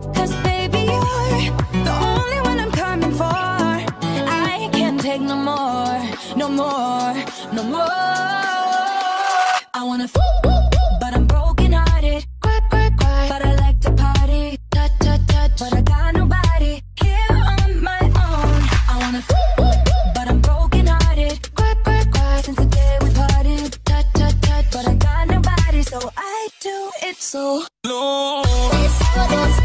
'Cause baby, you're the only one I'm coming for. I can't take no more, no more, no more. I wanna but I'm broken hearted. Cry, cry, cry, but I like to party. Touch, touch, touch, but I got nobody here on my own. I wanna but I'm broken hearted. Cry, cry, cry, since the day we parted. Touch, touch, touch, but I got nobody, so I do it so low.